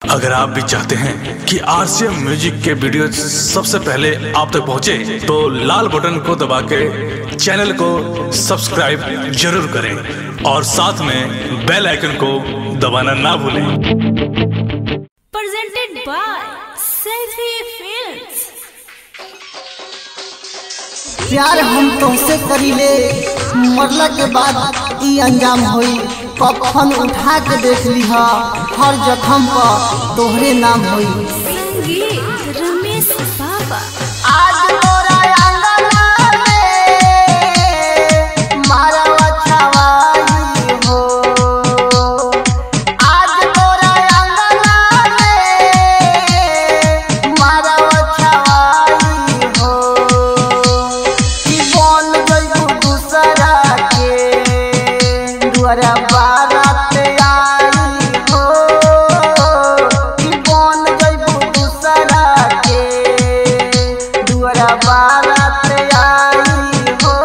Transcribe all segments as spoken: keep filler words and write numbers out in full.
अगर आप भी चाहते हैं कि आरसीएम म्यूजिक के वीडियो सबसे पहले आप तक पहुंचे, तो लाल बटन को दबा के चैनल को सब्सक्राइब जरूर करें और साथ में बेल आइकन को दबाना ना भूलें। Presented by Selfie Films। प्यार हम तुमसे करीले, मरला के बाद ई अंजाम होई। कफन उठा के देख लिहा, हर जख्म पर तोहरे नाम होई। संगीत रमेश बाबा। आज तोरा अंगना में मारवा छवाई हो, आज तोरा अंगना में मारवा छवाई हो। कि बन गइल दूसरा के दुआरा बारात आई हो, कि बन गइल दूसरा के दुआरा बारात आई हो।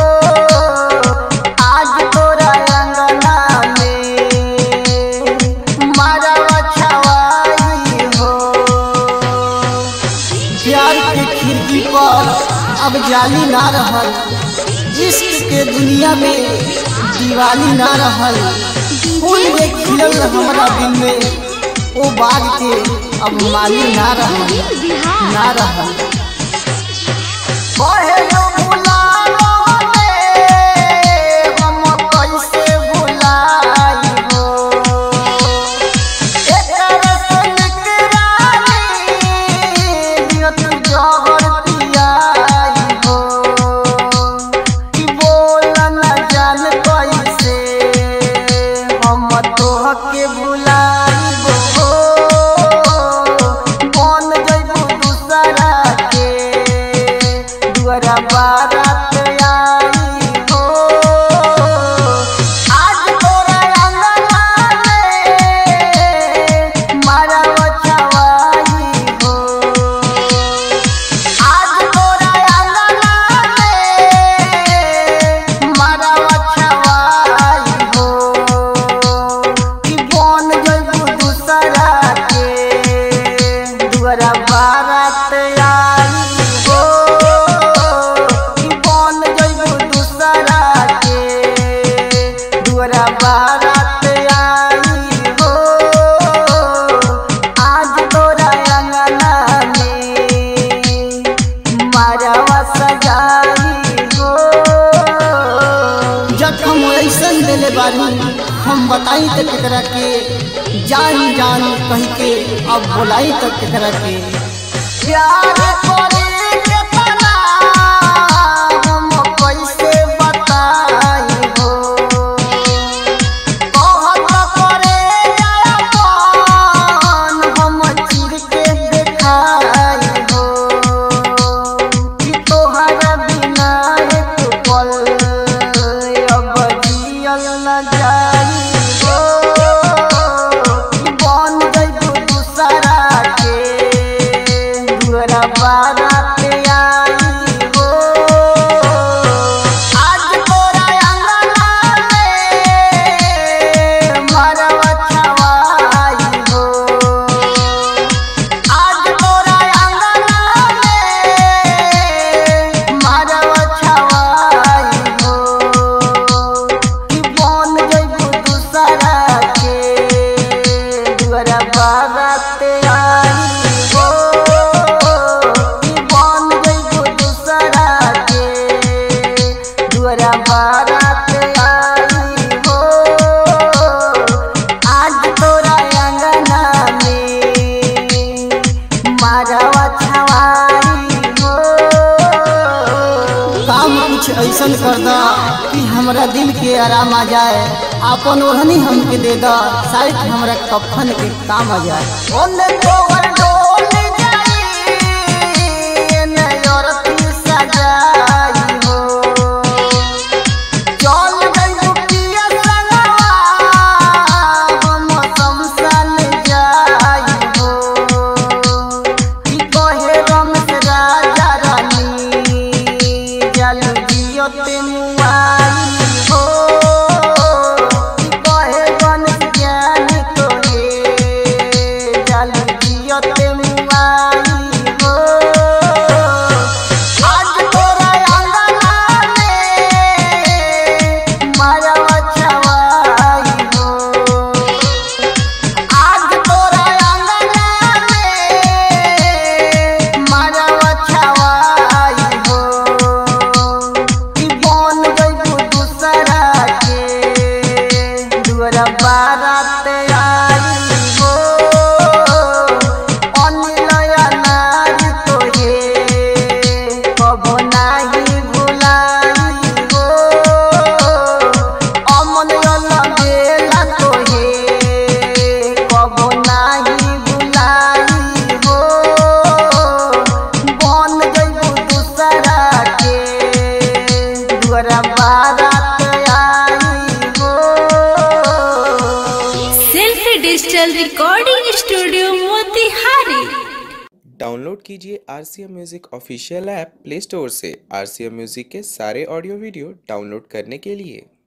आज तोरा अंगना में मारवा छवाई हो। प्यार के खिड़की पर अब जाली ना रहल, इश्क के दुनिया में दिवाली ना रहल। फूल ये खिलल हमारा दिल में, ओ बाग के अब माली ना रहल, ना रहल। कहे जो भुलाओ रे, हम कैसे भुलाई हो। एकर सनक रानी दियत जहर पियाई हो। कि बोल न जान कैसे हम तोहके भुलाइबो हो। बन जइबो दूसरा के दुआरा बारात आई हो। आज तोरा अंगना में मारवा छवाई हो, आज तोरा अंगना में मारवा छवाई हो। कि बन जइबो दूसरा के दुआरा बारात आई हो। कि बन जइबो दूसरा के दुआरा बारात आई हो। आज तोरा अंगना में मारवा सजाई हो। जख्म ऐसन देले बारी, हम बताई तो केकरा के, जान जान कही के अब बोलाई तो केकरा के। प्यार करे के तना हम कैसे बताई हो। कहत करे अपन हम चिर के देखाई हो। कि तोहरा बिना एक पल अब जियल न जाई हो। कि बन जइबो दूसरा के दुआरा बारात आई हो। आज तोरा अंगना में मारवा छवाई हो, आज तोरा अंगना में मारवा छवाई हो। कि बन जइबो दूसरा के दुआरा बारात आई हो। कि बन जइबो दूसरा के दुआरा बारात आई हो। आज तोरा अंगना में मारवा छवाई हो। काम कुछ ऐसन कर दा कि हमरा दिल के आराम आ जाए। आपन ओढ़नी हमके दे दा, शायद हमरा कफन के काम आ जाए। ओने तोहर डोल जाई, एने औरती सजाई हो। चल गइल पिया संगवा, हम शमशान जाई हो। कि कहे रमेश राजा रानी जल जियत मुआई हो। कि कहे गणेश ज्ञानी तोहे डाउनलोड कीजिए R C M music official app Play Store से आर सी एम म्यूजिक के सारे ऑडियो वीडियो डाउनलोड करने के लिए।